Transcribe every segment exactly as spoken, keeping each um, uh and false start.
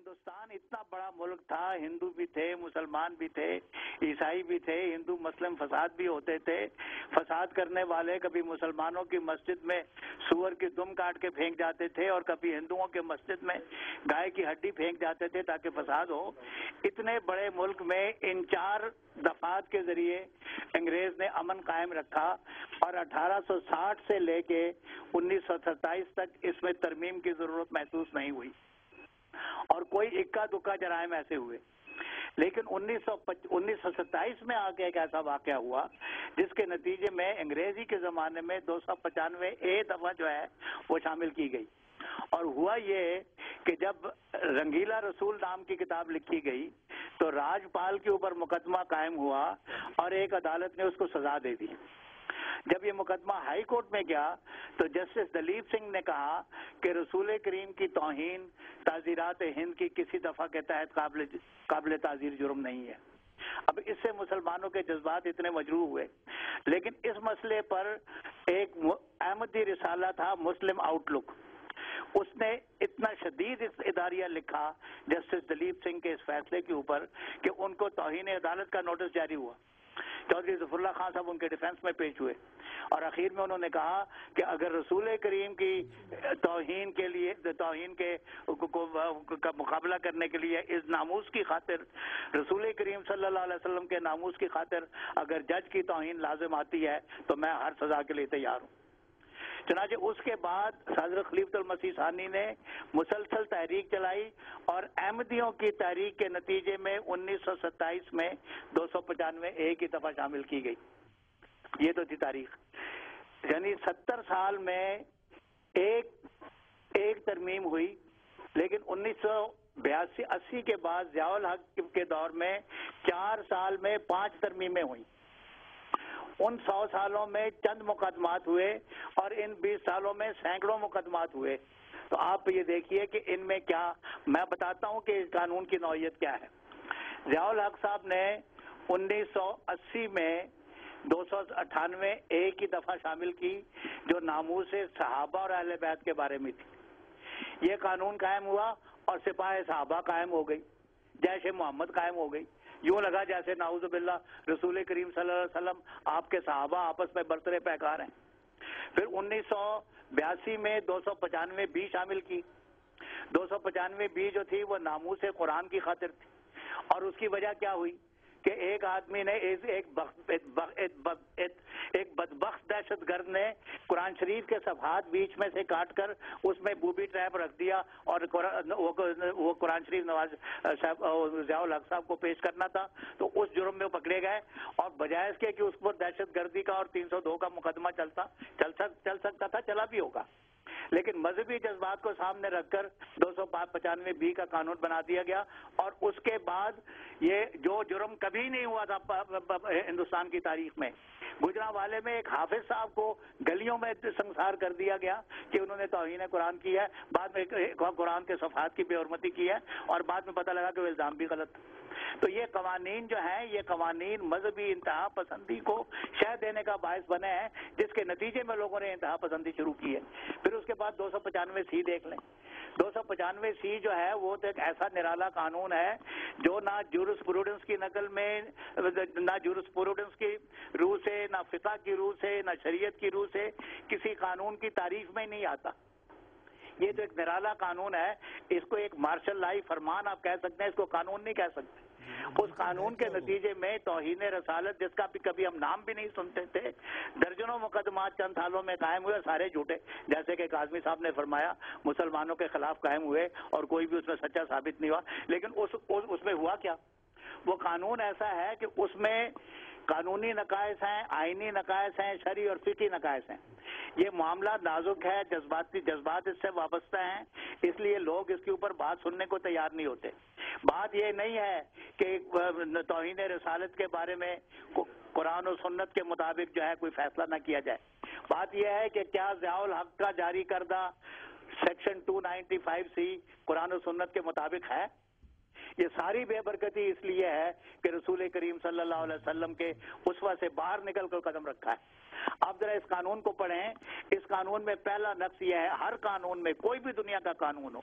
ہندوستان اتنا بڑا ملک تھا، ہندو بھی تھے، مسلمان بھی تھے، عیسائی بھی تھے، ہندو مسلم فساد بھی ہوتے تھے۔ فساد کرنے والے کبھی مسلمانوں کی مسجد میں سور کی دم کاٹ کے پھینک جاتے تھے اور کبھی ہندوؤں کے مسجد میں گائے کی ہڈی پھینک جاتے تھے تاکہ فساد ہو۔ اتنے بڑے ملک میں ان چار دفعات کے ذریعے انگریز نے امن قائم رکھا اور اٹھارہ سو ساٹھ سے لے کے انیس سو ستائیس تک اس میں ترمیم کی ضرورت محسوس نہیں ہوئی اور کوئی اکا دکا جرائم ایسے ہوئے۔ لیکن انیس سو انیس سو ستائیس میں آ کے ایک ایسا واقعہ ہوا جس کے نتیجے میں انگریزی کے زمانے میں دو سو پچانوے اے دفعہ جو ہے وہ شامل کی گئی۔ اور ہوا یہ کہ جب رنگیلا رسول نام کی کتاب لکھی گئی تو راجپال کے اوپر مقدمہ قائم ہوا اور ایک عدالت نے اس کو سزا دے دی۔ جب یہ مقدمہ ہائی کورٹ میں گیا تو جسٹس دلیپ سنگھ نے کہا کہ رسول کریم کی توہین تعزیرات ہند کی کسی دفعہ کے تحت قابل قابل تعزیر جرم نہیں ہے۔ اب اس سے مسلمانوں کے جذبات اتنے مجروح ہوئے، لیکن اس مسئلے پر ایک احمدی رسالہ تھا مسلم آؤٹ لک، اس نے اتنا شدید اداریہ لکھا جسٹس دلیپ سنگھ کے اس فیصلے کے اوپر کہ ان کو توہین عدالت کا نوٹس جاری ہوا۔ چودھری ظفر اللہ خان صاحب ان کے ڈیفنس میں پیش ہوئے اور اخیر میں انہوں نے کہا کہ اگر رسول کریم کی توہین کے لیے توہین کے کا مقابلہ کرنے کے لیے اس ناموس کی خاطر رسول کریم صلی اللہ علیہ وسلم کے ناموس کی خاطر اگر جج کی توہین لازم آتی ہے تو میں ہر سزا کے لیے تیار ہوں۔ چنانچہ اس کے بعد حضرت خلیفۃ المسیح ثانی نے مسلسل تحریک چلائی اور احمدیوں کی تحریک کے نتیجے میں انیس سو ستائیس میں دو سو پچانوے اے کی دفعہ شامل کی گئی۔ یہ تو تھی تاریخ، یعنی ستر سال میں ایک ایک ترمیم ہوئی، لیکن انیس سو بیاسی اسی کے بعد ضیاء الحق کے دور میں چار سال میں پانچ ترمیمیں ہوئیں۔ ان سو سالوں میں چند مقدمات ہوئے اور ان بیس سالوں میں سینکڑوں مقدمات ہوئے۔ تو آپ یہ دیکھیے کہ ان میں کیا، میں بتاتا ہوں کہ اس قانون کی نوعیت کیا ہے۔ ضیاء الحق صاحب نے انیس سو اسی میں دو سو اٹھانوے اے کی دفعہ شامل کی جو ناموس صحابہ اور اہل بیت کے بارے میں تھی۔ یہ قانون قائم ہوا اور سپاہ صحابہ قائم ہو گئی، جیش محمد قائم ہو گئی۔ یوں لگا جیسے نعوذ باللہ رسول کریم صلی اللہ علیہ وسلم آپ کے صحابہ آپس میں برترے پیکار ہیں۔ پھر انیس سو بیاسی میں دو سو پچانوے بی شامل کی۔ دو سو پچانوے بی جو تھی وہ ناموس قرآن کی خاطر تھی اور اس کی وجہ کیا ہوئی کہ ایک آدمی نے ایک ایک بدبخت دہشت گرد نے قرآن شریف کے صفحات بیچ میں سے کاٹ کر اس میں بوبی ٹریپ رکھ دیا اور وہ قرآن شریف نواز صاحب ضیاء الحق صاحب کو پیش کرنا تھا، تو اس جرم میں وہ پکڑے گئے اور بجائے اس کے کہ اس پر دہشت گردی کا اور تین سو دو کا مقدمہ چلتا چل چل سکتا تھا، چلا بھی ہوگا، لیکن مذہبی جذبات کو سامنے رکھ کر دو سو پچانوے بی کا قانون بنا دیا گیا اور اس کے بعد یہ جو جرم کبھی نہیں ہوا تھا ہندوستان کی تاریخ میں، گجرانوالے میں ایک حافظ صاحب کو گلیوں میں سنسار کر دیا گیا کہ انہوں نے توہین قرآن کی ہے، بعد میں قرآن کے صفحات کی بے حرمتی کی ہے اور بعد میں پتہ لگا کہ وہ الزام بھی غلط تھا۔ تو یہ قوانین جو ہیں یہ قوانین مذہبی انتہا پسندی کو شہ دینے کا باعث بنے ہیں، جس کے نتیجے میں لوگوں نے انتہا پسندی شروع کی ہے۔ پھر اس کے بعد دو سو پچانوے سی دیکھ لیں۔ دو سو پچانوے سی جو ہے وہ تو ایک ایسا نرالا قانون ہے جو نہ جورس پروڈنس کی نقل میں، نہ جورس پروڈنس کی روح سے، نہ فقہ کی روح سے، نہ شریعت کی روح سے کسی قانون کی تعریف میں نہیں آتا۔ یہ تو ایک نرالا قانون ہے، اس کو ایک مارشل لائی فرمان آپ کہہ سکتے ہیں، اس کو قانون نہیں کہہ سکتے۔ اس قانون کے نتیجے میں توہین رسالت، جس کا بھی کبھی ہم نام بھی نہیں سنتے تھے، درجنوں مقدمات چند سالوں میں قائم ہوئے، سارے جھوٹے، جیسے کہ کاظمی صاحب نے فرمایا مسلمانوں کے خلاف قائم ہوئے اور کوئی بھی اس میں سچا ثابت نہیں ہوا۔ لیکن اس اس میں ہوا کیا؟ وہ قانون ایسا ہے کہ اس میں قانونی نقائص ہیں، آئینی نقائص ہیں، شرعی اور فقہی نقائص ہیں۔ یہ معاملہ نازک ہے، جذباتی جذبات اس سے وابستہ ہیں، اس لیے لوگ اس کے اوپر بات سننے کو تیار نہیں ہوتے۔ بات یہ نہیں ہے کہ توہین رسالت کے بارے میں قرآن و سنت کے مطابق جو ہے کوئی فیصلہ نہ کیا جائے، بات یہ ہے کہ کیا ضیاء الحق کا جاری کردہ سیکشن دو سو پچانوے سی قرآن و سنت کے مطابق ہے؟ یہ ساری بے برکتی اس لیے ہے کہ رسول کریم صلی اللہ علیہ وسلم کے اسوہ سے باہر نکل کر قدم رکھا ہے۔ آپ ذرا اس قانون کو پڑھیں، اس قانون میں پہلا نقص یہ ہے، ہر قانون میں، کوئی بھی دنیا کا قانون ہو،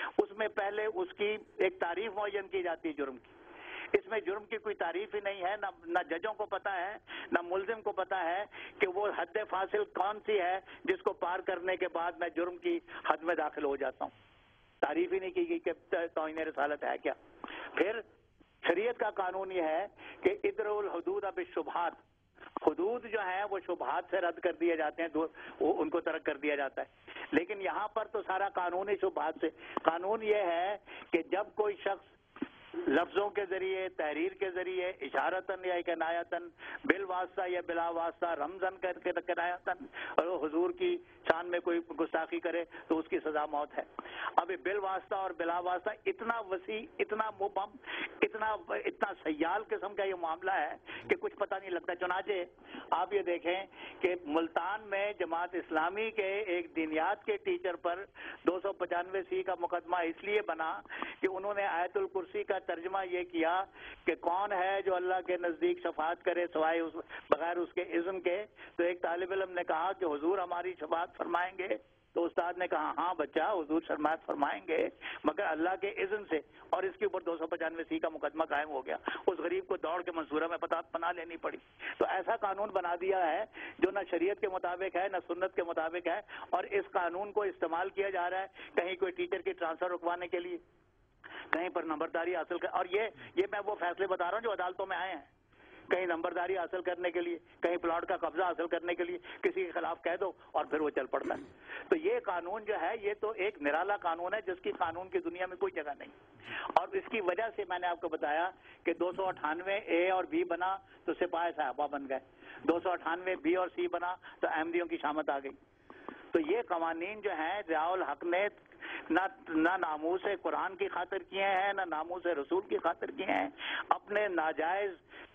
اس میں پہلے اس کی ایک تعریف معین کی جاتی ہے جرم کی. اس میں جرم کی کوئی تعریف ہی نہیں ہے, نہ نہ ججوں کو پتا ہے نہ ملزم کو پتا ہے کہ وہ حد فاصل کون سی ہے جس کو پار کرنے کے بعد میں جرم کی حد میں داخل ہو جاتا ہوں. تعریف ہی نہیں کی گئی کہ توہین رسالت ہے کیا. پھر شریعت کا قانون یہ ہے کہ ادرؤ الحدود بالشبہات, حدود جو ہیں وہ شبہات سے رد کر دیے جاتے ہیں, ان کو ترک کر دیا جاتا ہے. لیکن یہاں پر تو سارا قانون ہی شبہات سے. قانون یہ ہے کہ جب کوئی شخص لفظوں کے ذریعے, تحریر کے ذریعے, اشارتاً یا کنایتاً, بالواسطہ یا بلا واسطہ, رمزاً کر کے کنایتاً اور حضور کی شان میں کوئی گستاخی کرے تو اس کی سزا موت ہے. اب بالواسطہ اور بلا واسطہ اتنا وسیع, اتنا مبہم, اتنا اتنا سیال قسم کا یہ معاملہ ہے کہ کچھ پتہ نہیں لگتا. چنانچہ آپ یہ دیکھیں کہ ملتان میں جماعت اسلامی کے ایک دینیات کے ٹیچر پر دو سو پچانوے سی کا مقدمہ اس لیے بنا کہ انہوں نے آیت الکرسی کا ترجمہ یہ کیا کہ کون ہے جو اللہ کے نزدیک شفاعت کرے سوائے اس بغیر اس کے اذن کے. تو ایک طالب علم نے کہا کہ حضور ہماری شفاعت فرمائیں گے؟ تو استاد نے کہا ہاں بچہ, حضور شفاعت فرمائیں گے مگر اللہ کے اذن سے. اور اس کے اوپر دو سو پچانوے سی کا مقدمہ قائم ہو گیا. اس غریب کو دوڑ کے منصورہ میں پناہ لینی پڑی. تو ایسا قانون بنا دیا ہے جو نہ شریعت کے مطابق ہے نہ سنت کے مطابق ہے, اور اس قانون کو استعمال کیا جا رہا ہے کہیں کوئی ٹیچر کی ٹرانسفر رکوانے کے لیے, کہیں پر نمبرداری حاصل کر. اور یہ یہ میں وہ فیصلے بتا رہا ہوں جو عدالتوں میں آئے ہیں. کہیں نمبرداری حاصل کرنے کے لیے, کہیں پلاٹ کا قبضہ حاصل کرنے کے لیے کسی کے خلاف کہہ دو اور پھر وہ چل پڑتا ہے. تو یہ قانون جو ہے یہ تو ایک نرالا قانون ہے جس کی قانون کی دنیا میں کوئی جگہ نہیں. اور اس کی وجہ سے میں نے آپ کو بتایا کہ دو سو اٹھانوے اے اور بی بنا تو سپاہ صحابہ بن گئے, دو سو اٹھانوے بی اور سی بنا تو احمدیوں کی شامت آ گئی. تو یہ قوانین جو ہیں ضیاء الحق نے نہ نہ ناموس قرآن کی خاطر کیے ہیں نہ ناموس رسول کی خاطر کیے ہیں. اپنے ناجائز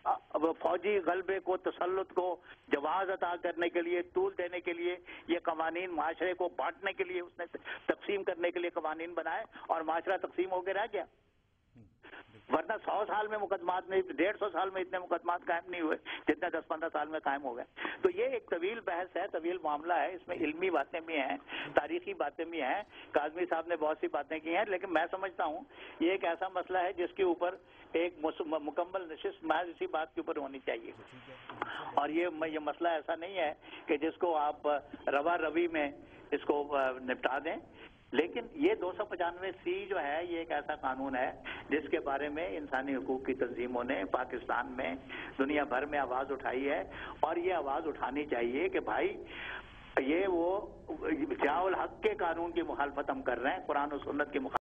فوجی غلبے کو, تسلط کو جواز عطا کرنے کے لیے, طول دینے کے لیے یہ قوانین, معاشرے کو بانٹنے کے لیے اس نے تقسیم کرنے کے لیے قوانین بنائے اور معاشرہ تقسیم ہو کے رہ گیا. ورنہ سو سال میں مقدمات نہیں, ڈیڑھ سو سال میں اتنے مقدمات قائم نہیں ہوئے جتنے دس پندرہ سال میں قائم ہو گئے. تو یہ ایک طویل بحث ہے, طویل معاملہ ہے. اس میں علمی باتیں بھی ہیں, تاریخی باتیں بھی ہیں. کاظمی صاحب نے بہت سی باتیں کی ہیں, لیکن میں سمجھتا ہوں یہ ایک ایسا مسئلہ ہے جس کے اوپر ایک مکمل نشست محض اسی بات کے اوپر ہونی چاہیے. اور یہ یہ مسئلہ ایسا نہیں ہے کہ جس کو آپ روا روی میں اس کو نپٹا دیں. لیکن یہ دو سو پچانوے سی جو ہے یہ ایک ایسا قانون ہے جس کے بارے میں انسانی حقوق کی تنظیموں نے پاکستان میں, دنیا بھر میں آواز اٹھائی ہے. اور یہ آواز اٹھانی چاہیے کہ بھائی یہ وہ ضیاء الحق کے قانون کی مخالفت ہم کر رہے ہیں, قرآن و سنت کی مخالفت